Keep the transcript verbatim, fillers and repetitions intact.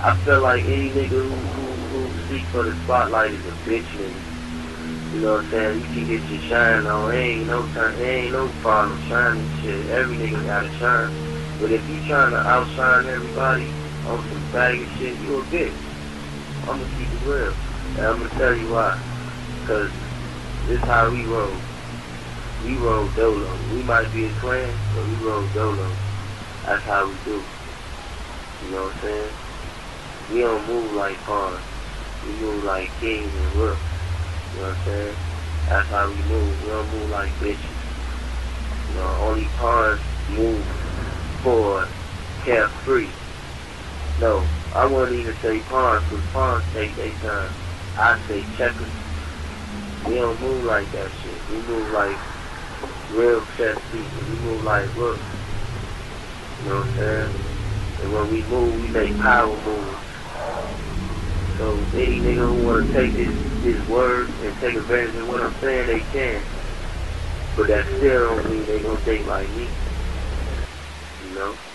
I feel like any nigga who, who, who seeks for the spotlight is a bitch nigga. You know what I'm saying? You can get your shine on. There ain't no time, there ain't no problem shining shit. Every nigga gotta shine. But if you trying to outshine everybody on some baggy shit, you a bitch. I'm gonna keep it real. And I'm gonna tell you why. Cause this is how we roll. We roll dolo. We might be a clan, but we roll dolo. That's how we do. You know what I'm saying? We don't move like pawns. We move like kings and rooks. You know what I'm saying? That's how we move. We don't move like bitches. You know, only pawns move forward, carefree. No, I wouldn't even say pawns, because pawns take their time. I say checkers. We don't move like that shit. We move like real chess people. We move like rooks. You know what I'm saying? And when we move, we make power moves. So any nigga who wanna take this this word and take advantage of what I'm saying, they can. But that still don't mean they gonna think like me. You know?